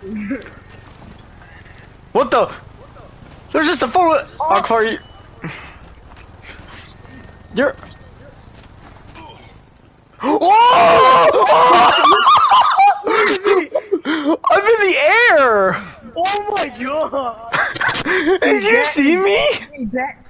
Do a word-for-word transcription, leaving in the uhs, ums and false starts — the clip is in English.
What the? There's just a four. Oh, Corey. You're. Oh! I'm in the air! Oh my god! Did you that, see me? That